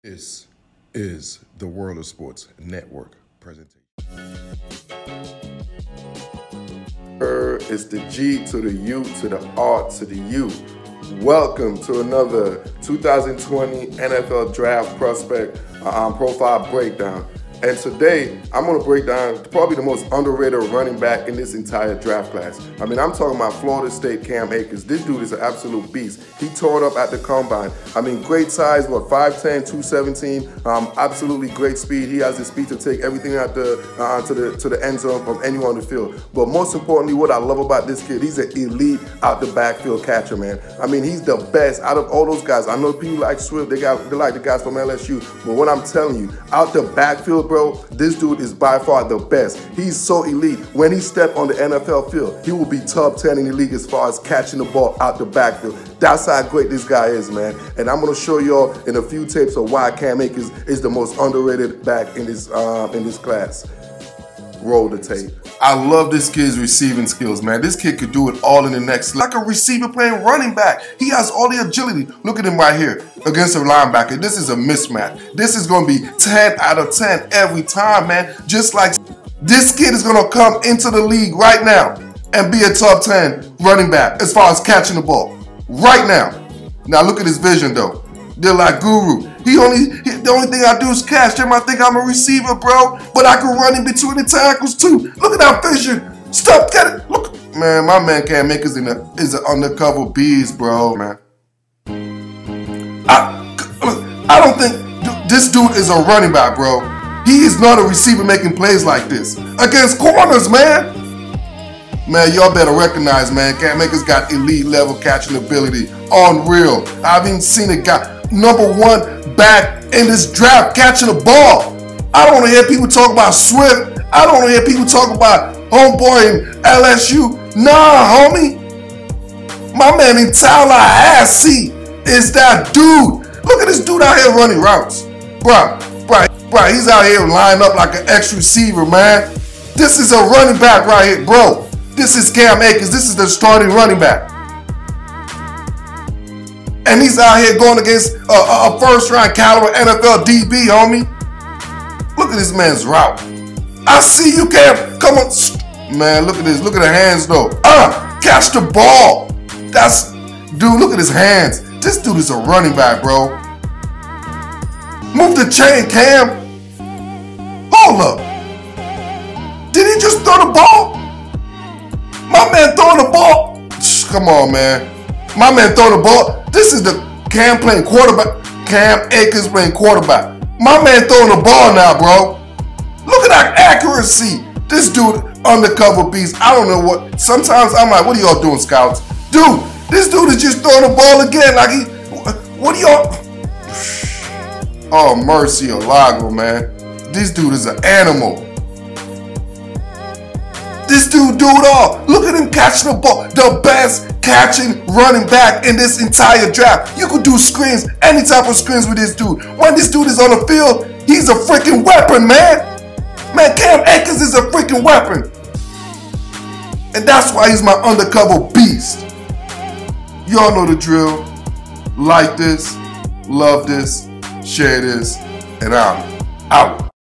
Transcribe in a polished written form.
This is the World of Sports Network presentation. It's the G to the U to the R to the U. Welcome to another 2020 NFL Draft Prospect Profile Breakdown. And today, I'm going to break down probably the most underrated running back in this entire draft class. I mean, I'm talking about Florida State Cam Akers. This dude is an absolute beast. He tore it up at the combine. I mean, great size, 5'10", 217, absolutely great speed. He has the speed to take everything out to the end zone from anywhere on the field. But most importantly, what I love about this kid, he's an elite out the backfield catcher, man. I mean, he's the best out of all those guys. I know people like Swift, they like the guys from LSU, but what I'm telling you, out the backfield, bro, this dude is by far the best. He's so elite. When he steps on the NFL field, he will be top 10 in the league as far as catching the ball out the backfield. That's how great this guy is, man. And I'm going to show y'all in a few tapes of why Cam Akers is the most underrated back in this class. Roll the tape. I love this kid's receiving skills, man. This kid could do it all in the next level. Like a receiver playing running back. He has all the agility. Look at him right here against a linebacker. This is a mismatch. This is going to be 10 out of 10 every time, man. Just like this kid is going to come into the league right now and be a top 10 running back as far as catching the ball. Right now. Now look at his vision, though. They're like Guru. The only thing I do is catch. They might think I'm a receiver, bro, but I can run in between the tackles too. Look at that vision. Stop, get it. Look, man, my man Cam Akers is an undercover beast, bro, man. I don't think this dude is a running back, bro. He is not a receiver making plays like this against corners, man. Man, y'all better recognize, man, Cam Akers got elite level catching ability. Unreal. I haven't seen a guy #1 back in this draft catching the ball. I don't want to hear people talk about Swift. I don't want to hear people talk about homeboy in LSU. Nah, homie. My man in Tallahassee is that dude. Look at this dude out here running routes. Bruh, he's out here lined up like an X receiver, man. This is a running back right here, bro. This is Cam Akers. This is the starting running back. And he's out here going against a first-round caliber NFL DB, homie. Look at this man's route. I see you, Cam. Come on. Man, look at this. Look at the hands, though. Catch the ball. Dude, look at his hands. This dude is a running back, bro. Move the chain, Cam. Hold up. Did he just throw the ball? My man throwing the ball. Come on, man. My man throwing the ball. This is the Cam playing quarterback. Cam Akers playing quarterback. My man throwing the ball now, bro. Look at that accuracy. This dude, undercover beast. I don't know what. Sometimes I'm like, what are y'all doing, scouts? Dude, this dude is just throwing the ball again. Like what are y'all? Oh, mercy Alago, man. This dude is an animal. This dude do it all. Look at him catching the ball. The best catching running back in this entire draft. You could do screens, any type of screens with this dude. When this dude is on the field, he's a freaking weapon, man. Man, Cam Akers is a freaking weapon. And that's why he's my undercover beast. Y'all know the drill. Like this, love this, share this, and I'm out.